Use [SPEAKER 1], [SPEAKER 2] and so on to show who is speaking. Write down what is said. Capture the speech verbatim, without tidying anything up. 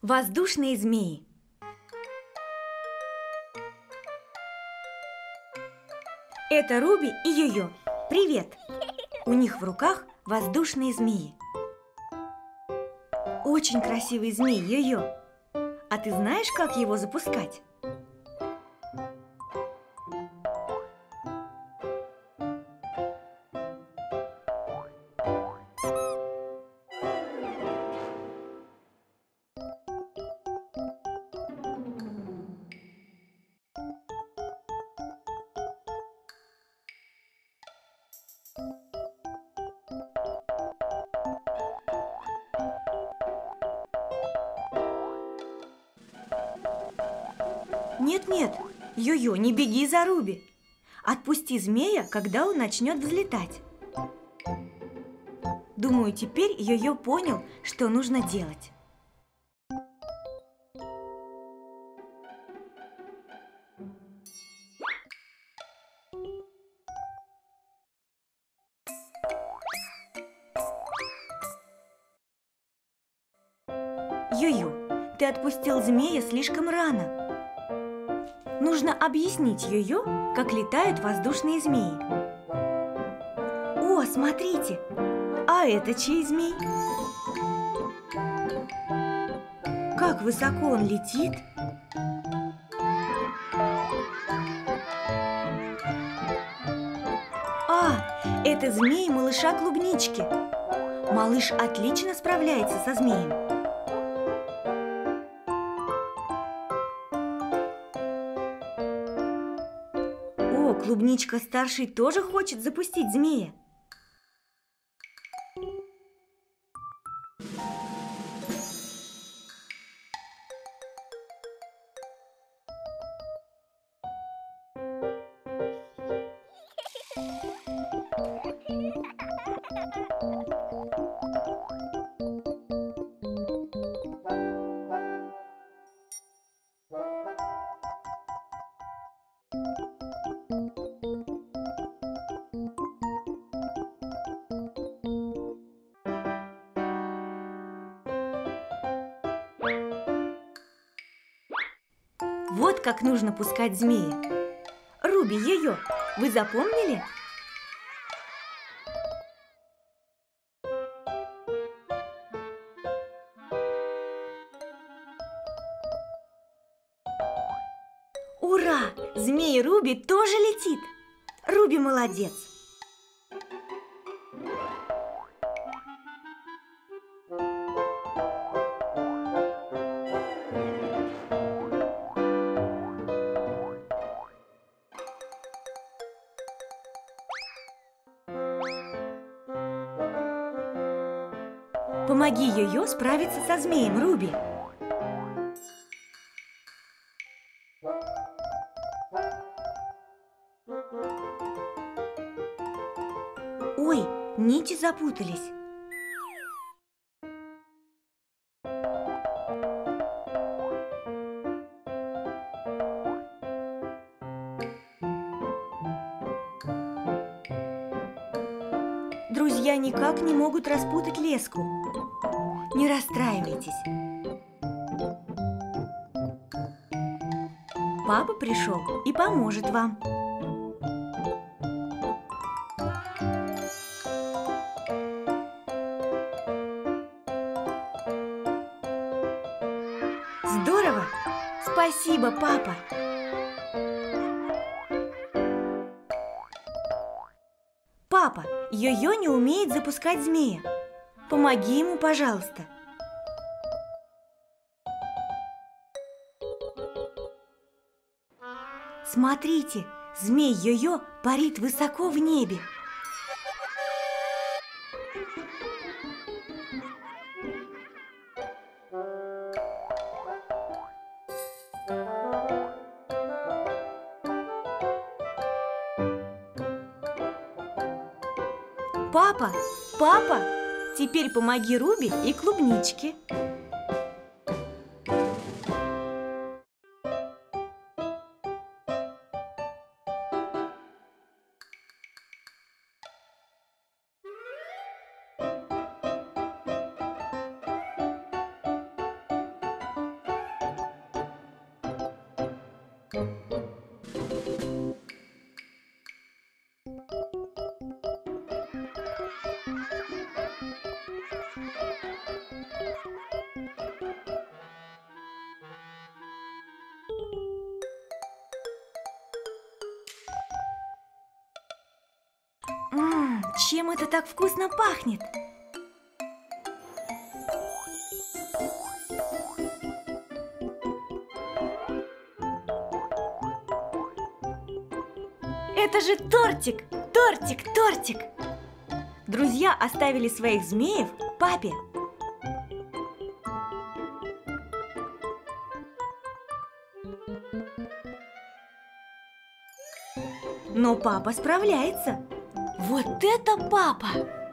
[SPEAKER 1] Воздушные змеи. Это Руби и Йо-Йо. Привет! У них в руках воздушные змеи. Очень красивый змей, Йо-Йо. А ты знаешь, как его запускать? Нет-нет, Йо-Йо, не беги за Руби. Отпусти змея, когда он начнет взлетать. Думаю, теперь Йо-Йо понял, что нужно делать. Йо-Йо, ты отпустил змея слишком рано. Нужно объяснить Йо-Йо, как летают воздушные змеи. О, смотрите! А это чей змей? Как высоко он летит! А, это змей малыша Клубнички. Малыш отлично справляется со змеем. О, Клубничка-старший тоже хочет запустить змея. Вот как нужно пускать змея. Руби, Йо-Йо, вы запомнили? Ура! Змей Руби тоже летит! Руби молодец! Помоги Йо-Йо справиться со змеем, Руби. Ой, нити запутались. Друзья никак не могут распутать леску. Не расстраивайтесь. Папа пришел и поможет вам. Здорово! Спасибо, папа! Папа, Йо-Йо не умеет запускать змея. Помоги ему, пожалуйста. Смотрите, змей Йо-Йо парит высоко в небе. Папа, папа, теперь помоги Руби и Клубничке. Ммм, чем это так вкусно пахнет? Это же тортик! Тортик, тортик! Друзья оставили своих змеев папе. Но папа справляется. Вот это папа!